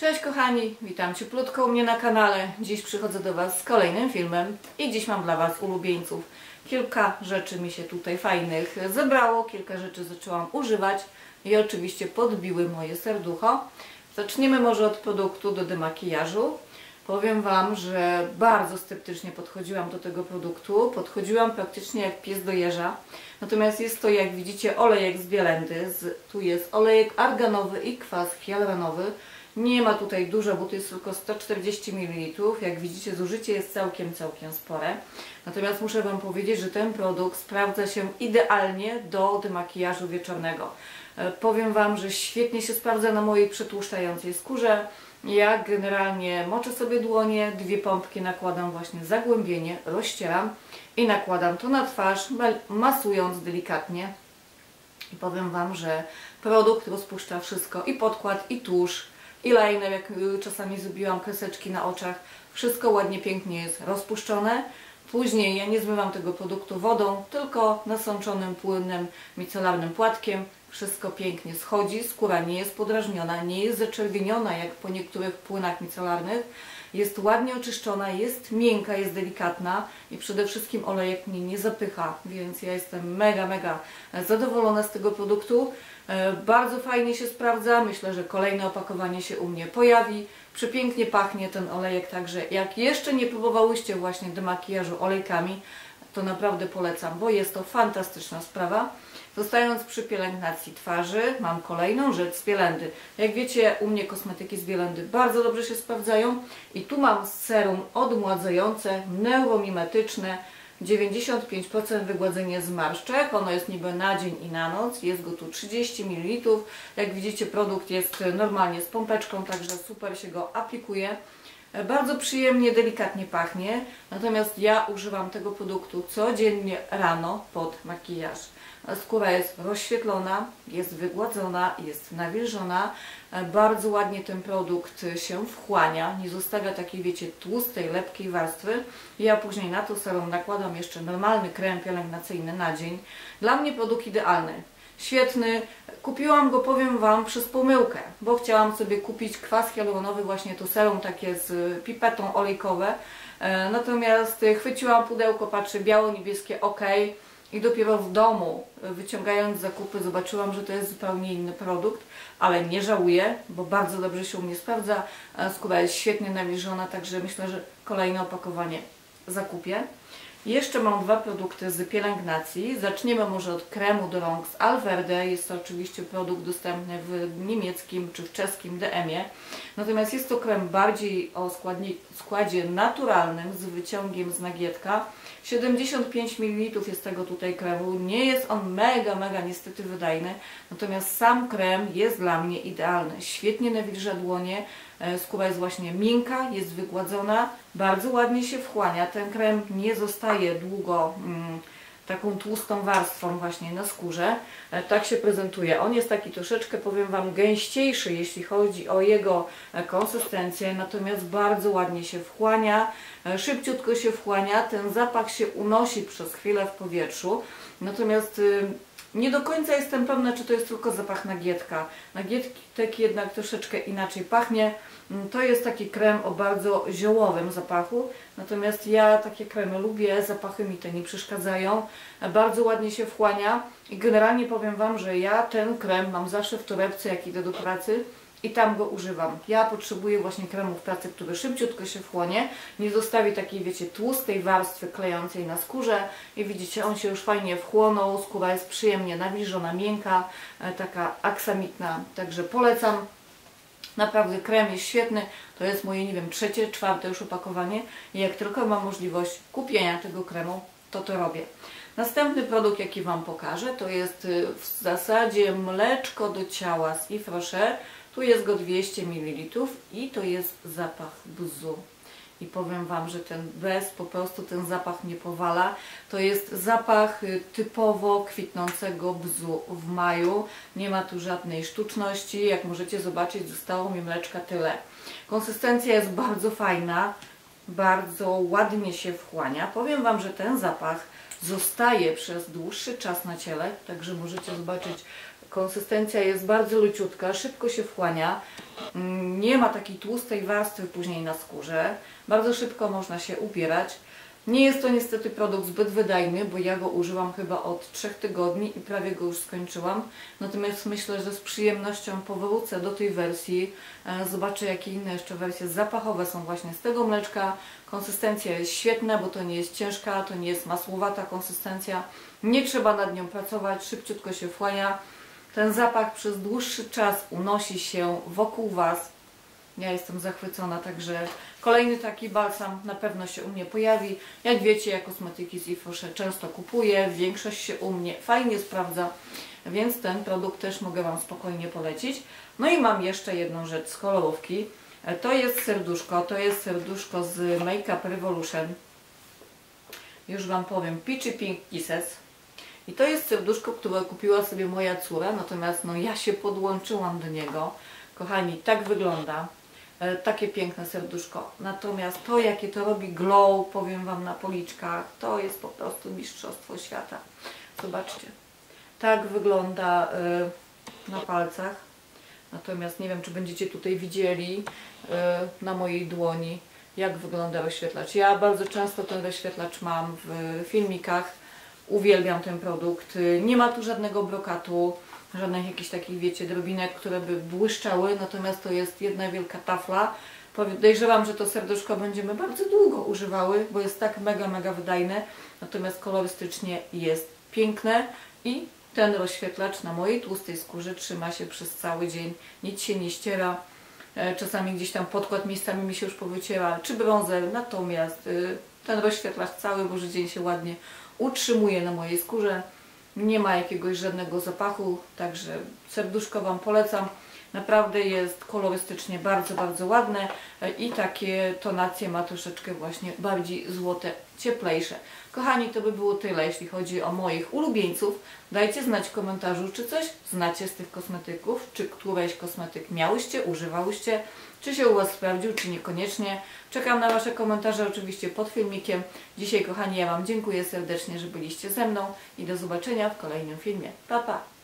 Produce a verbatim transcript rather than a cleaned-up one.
Cześć kochani, witam cieplutko u mnie na kanale. Dziś przychodzę do Was z kolejnym filmem i dziś mam dla Was ulubieńców. Kilka rzeczy mi się tutaj fajnych zebrało, kilka rzeczy zaczęłam używać i oczywiście podbiły moje serducho. Zaczniemy może od produktu do demakijażu. Powiem Wam, że bardzo sceptycznie podchodziłam do tego produktu. Podchodziłam praktycznie jak pies do jeża. Natomiast jest to, jak widzicie, olejek z Bielendy. Tu jest olejek arganowy i kwas hialuronowy. Nie ma tutaj dużo, bo to jest tylko sto czterdzieści mililitrów. Jak widzicie, zużycie jest całkiem, całkiem spore. Natomiast muszę Wam powiedzieć, że ten produkt sprawdza się idealnie do demakijażu wieczornego. Powiem Wam, że świetnie się sprawdza na mojej przetłuszczającej skórze. Ja generalnie moczę sobie dłonie, dwie pompki nakładam właśnie zagłębienie, rozcieram i nakładam to na twarz, masując delikatnie. I powiem Wam, że produkt rozpuszcza wszystko, i podkład, i tusz, i liner, jak czasami zrobiłam kreseczki na oczach. Wszystko ładnie, pięknie jest rozpuszczone. Później ja nie zmywam tego produktu wodą, tylko nasączonym płynnym micelarnym płatkiem. Wszystko pięknie schodzi, skóra nie jest podrażniona, nie jest zaczerwieniona jak po niektórych płynach micelarnych. Jest ładnie oczyszczona, jest miękka, jest delikatna i przede wszystkim olejek mnie nie zapycha, więc ja jestem mega, mega zadowolona z tego produktu. Bardzo fajnie się sprawdza, myślę, że kolejne opakowanie się u mnie pojawi. Przepięknie pachnie ten olejek, także jak jeszcze nie próbowałyście właśnie demakijażu olejkami, to naprawdę polecam, bo jest to fantastyczna sprawa. Zostając przy pielęgnacji twarzy, mam kolejną rzecz z Bielendy. Jak wiecie, u mnie kosmetyki z Bielendy bardzo dobrze się sprawdzają. I tu mam serum odmładzające, neuromimetyczne, dziewięćdziesiąt pięć procent wygładzenie zmarszczek. Ono jest niby na dzień i na noc. Jest go tu trzydzieści mililitrów. Jak widzicie, produkt jest normalnie z pompeczką, także super się go aplikuje. Bardzo przyjemnie, delikatnie pachnie. Natomiast ja używam tego produktu codziennie rano pod makijaż. Skóra jest rozświetlona, jest wygładzona, jest nawilżona. Bardzo ładnie ten produkt się wchłania, nie zostawia takiej, wiecie, tłustej, lepkiej warstwy. Ja później na to serum nakładam jeszcze normalny krem pielęgnacyjny na dzień. Dla mnie produkt idealny, świetny. Kupiłam go, powiem Wam, przez pomyłkę, bo chciałam sobie kupić kwas hialuronowy, właśnie to serum takie z pipetą olejkowe. Natomiast chwyciłam pudełko, patrzę, biało-niebieskie, ok. I dopiero w domu, wyciągając zakupy, zobaczyłam, że to jest zupełnie inny produkt, ale nie żałuję, bo bardzo dobrze się u mnie sprawdza. Skóra jest świetnie nawilżona, także myślę, że kolejne opakowanie zakupię. Jeszcze mam dwa produkty z pielęgnacji. Zaczniemy może od kremu do rąk z Alverde. Jest to oczywiście produkt dostępny w niemieckim czy w czeskim D M-ie. Natomiast jest to krem bardziej o składzie naturalnym z wyciągiem z nagietka. siedemdziesiąt pięć mililitrów jest tego tutaj kremu. Nie jest on mega, mega niestety wydajny. Natomiast sam krem jest dla mnie idealny. Świetnie nawilża dłonie. Skóra jest właśnie miękka, jest wygładzona, bardzo ładnie się wchłania. Ten krem nie zostaje długo mm, taką tłustą warstwą właśnie na skórze. Tak się prezentuje. On jest taki troszeczkę, powiem Wam, gęściejszy, jeśli chodzi o jego konsystencję, natomiast bardzo ładnie się wchłania, szybciutko się wchłania, ten zapach się unosi przez chwilę w powietrzu, natomiast nie do końca jestem pewna, czy to jest tylko zapach nagietka. Nagietek jednak troszeczkę inaczej pachnie. To jest taki krem o bardzo ziołowym zapachu. Natomiast ja takie kremy lubię, zapachy mi te nie przeszkadzają. Bardzo ładnie się wchłania i generalnie powiem Wam, że ja ten krem mam zawsze w torebce, jak idę do pracy. I tam go używam. Ja potrzebuję właśnie kremu w pracy, który szybciutko się wchłonie, nie zostawi takiej, wiecie, tłustej warstwy klejącej na skórze. I widzicie, on się już fajnie wchłonął, skóra jest przyjemnie nawilżona, miękka, taka aksamitna. Także polecam. Naprawdę krem jest świetny. To jest moje, nie wiem, trzecie, czwarte już opakowanie. I jak tylko mam możliwość kupienia tego kremu, to to robię. Następny produkt, jaki Wam pokażę, to jest w zasadzie mleczko do ciała z Yves Rocher. Tu jest go dwieście mililitrów i to jest zapach bzu. I powiem Wam, że ten bez, po prostu ten zapach mnie powala. To jest zapach typowo kwitnącego bzu w maju. Nie ma tu żadnej sztuczności. Jak możecie zobaczyć, zostało mi mleczka tyle. Konsystencja jest bardzo fajna, bardzo ładnie się wchłania. Powiem Wam, że ten zapach zostaje przez dłuższy czas na ciele, także możecie zobaczyć Konsystencja jest bardzo leciutka, szybko się wchłania, nie ma takiej tłustej warstwy później na skórze, bardzo szybko można się ubierać. Nie jest to niestety produkt zbyt wydajny, bo ja go użyłam chyba od trzech tygodni i prawie go już skończyłam. Natomiast myślę, że z przyjemnością powrócę do tej wersji. Zobaczę, jakie inne jeszcze wersje zapachowe są właśnie z tego mleczka. Konsystencja jest świetna, bo to nie jest ciężka, to nie jest masłowata konsystencja. Nie trzeba nad nią pracować, szybciutko się wchłania. Ten zapach przez dłuższy czas unosi się wokół Was. Ja jestem zachwycona, także kolejny taki balsam na pewno się u mnie pojawi. Jak wiecie, ja kosmetyki z Ifosze często kupuję, większość się u mnie fajnie sprawdza, więc ten produkt też mogę Wam spokojnie polecić. No i mam jeszcze jedną rzecz z kolorówki. To jest serduszko, to jest serduszko z Make Up Revolution. Już Wam powiem, Peachy Pink Kisses. I to jest serduszko, które kupiła sobie moja córa, natomiast no, ja się podłączyłam do niego. Kochani, tak wygląda. E, takie piękne serduszko. Natomiast to, jakie to robi glow, powiem Wam na policzkach, to jest po prostu mistrzostwo świata. Zobaczcie. Tak wygląda e, na palcach. Natomiast nie wiem, czy będziecie tutaj widzieli e, na mojej dłoni, jak wygląda rozświetlacz. Ja bardzo często ten rozświetlacz mam w filmikach. Uwielbiam ten produkt. Nie ma tu żadnego brokatu, żadnych jakichś takich, wiecie, drobinek, które by błyszczały, natomiast to jest jedna wielka tafla. Podejrzewam, że to serduszko będziemy bardzo długo używały, bo jest tak mega, mega wydajne, natomiast kolorystycznie jest piękne i ten rozświetlacz na mojej tłustej skórze trzyma się przez cały dzień, nic się nie ściera. Czasami gdzieś tam podkład miejscami mi się już powyciera, czy brązer, natomiast ten rozświetlacz cały Boży dzień się ładnie utrzymuje na mojej skórze. Nie ma jakiegoś żadnego zapachu, także serduszko Wam polecam. Naprawdę jest kolorystycznie bardzo, bardzo ładne i takie tonacje ma troszeczkę właśnie bardziej złote, cieplejsze. Kochani, to by było tyle, jeśli chodzi o moich ulubieńców. Dajcie znać w komentarzu, czy coś znacie z tych kosmetyków, czy któreś kosmetyk miałyście, używałyście, czy się u Was sprawdził, czy niekoniecznie. Czekam na Wasze komentarze oczywiście pod filmikiem. Dzisiaj, kochani, ja Wam dziękuję serdecznie, że byliście ze mną i do zobaczenia w kolejnym filmie. Pa, pa!